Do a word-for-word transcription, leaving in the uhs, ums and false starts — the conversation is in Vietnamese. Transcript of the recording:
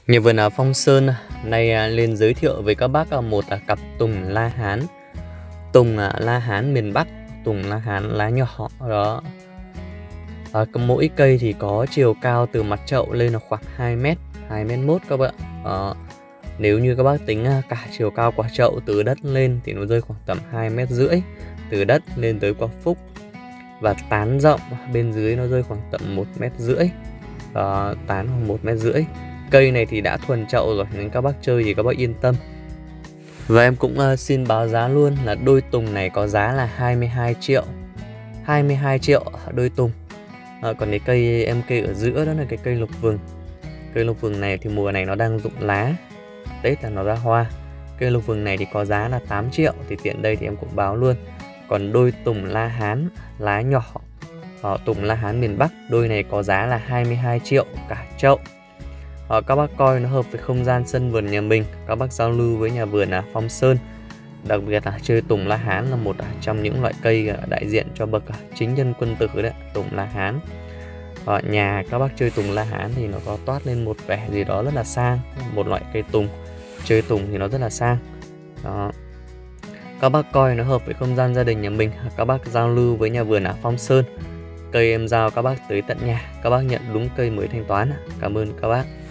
Nhà vườn à, Phong Sơn à, nay à, lên giới thiệu với các bác à, một à, cặp tùng La Hán. Tùng à, La Hán miền Bắc, tùng La Hán lá nhỏ đó. À, mỗi cây thì có chiều cao từ mặt chậu lên là khoảng hai mét, hai mét mốt các bạn. À, nếu như các bác tính à, cả chiều cao quả chậu từ đất lên thì nó rơi khoảng tầm hai mét rưỡi từ đất lên tới quả phúc, và tán rộng bên dưới nó rơi khoảng tầm một mét rưỡi, à, tán khoảng một mét rưỡi. Cây này thì đã thuần chậu rồi nên các bác chơi thì các bác yên tâm. Và em cũng uh, xin báo giá luôn là đôi tùng này có giá là hai mươi hai triệu. hai mươi hai triệu đôi tùng. À, còn cái cây em kê ở giữa đó là cái cây lục vừng. Cây lục vừng này thì mùa này nó đang rụng lá, Tết là nó ra hoa. Cây lục vừng này thì có giá là tám triệu, thì tiện đây thì em cũng báo luôn. Còn đôi tùng La Hán lá nhỏ, ở tùng La Hán miền Bắc, đôi này có giá là hai mươi hai triệu cả chậu. Ờ, các bác coi nó hợp với không gian sân vườn nhà mình, các bác giao lưu với nhà vườn à, Phong Sơn. Đặc biệt là chơi tùng La Hán là một trong những loại cây đại diện cho bậc chính nhân quân tử đấy, tùng La Hán. Ở nhà các bác chơi tùng La Hán thì nó có toát lên một vẻ gì đó rất là sang, một loại cây tùng. Chơi tùng thì nó rất là sang. Đó. Các bác coi nó hợp với không gian gia đình nhà mình, các bác giao lưu với nhà vườn à, Phong Sơn. Cây em giao các bác tới tận nhà, các bác nhận đúng cây mới thanh toán. Cảm ơn các bác.